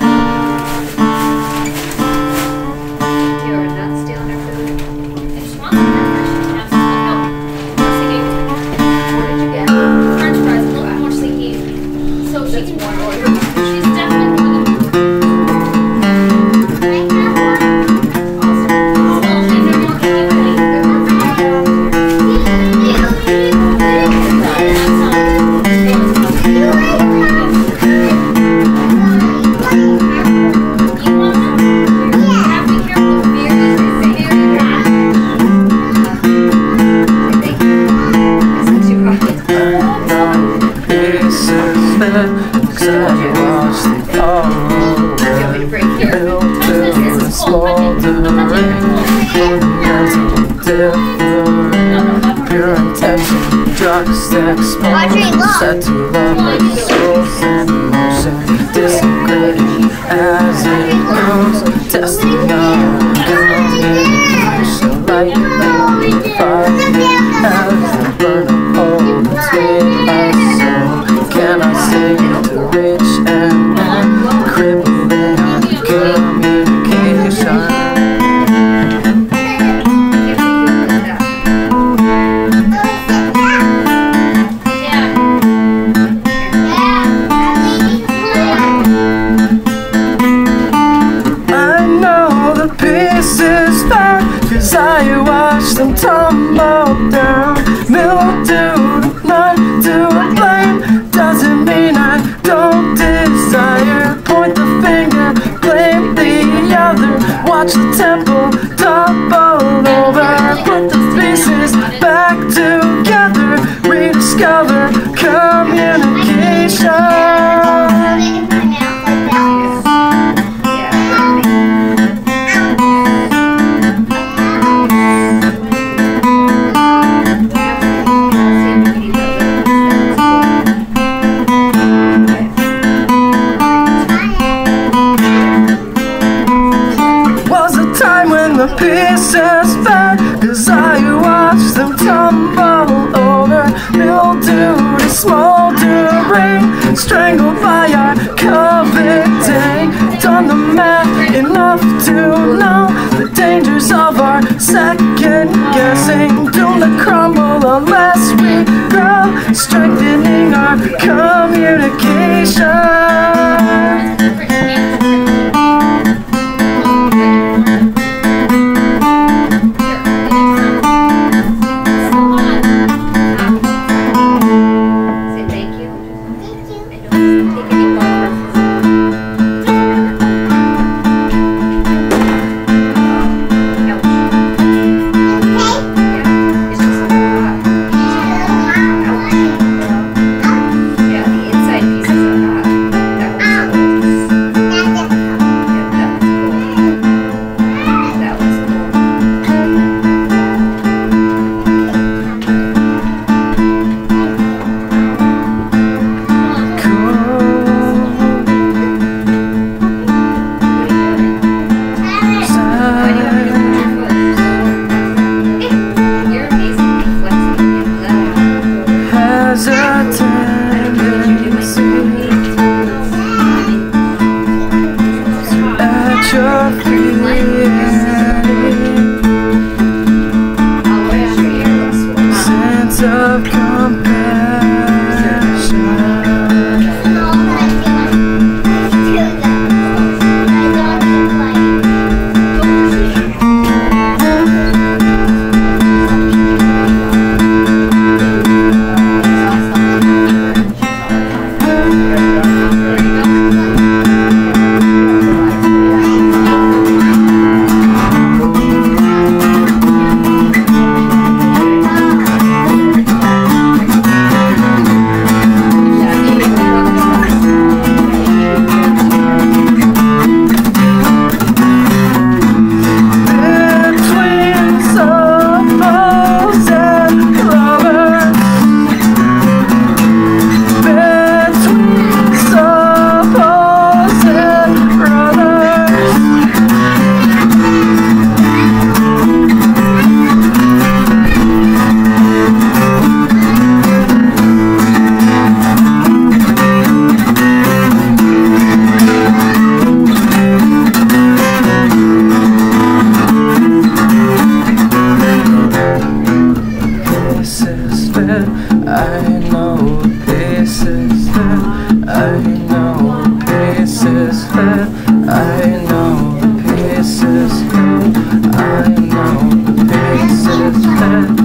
You're not stealing her food. And she wants to have some help. More singing. What did you get? French fries, a little bit more singing. So she can more order. She's definitely one of them. Pure intention, drugs that explode, set to love like souls and emotion, disintegrating as it grows, testing our communication, like fire as the burn of hope between our soul. Can I say to rich and crippling our communication? Cause I watched them tumble down. Mildew, none to blame. Doesn't mean I don't desire. Point the finger, blame the other. Watch the temple topple over. Put the pieces back together. Rediscover communication. The pieces fell, cause I watched them tumble over. Mildew to smoldering, strangled by our coveting. Done the math enough to know the dangers of our second guessing. Doomed to crumble unless we grow, strengthening our communication. I know the pieces fit. I know the pieces fit. I know the pieces fit.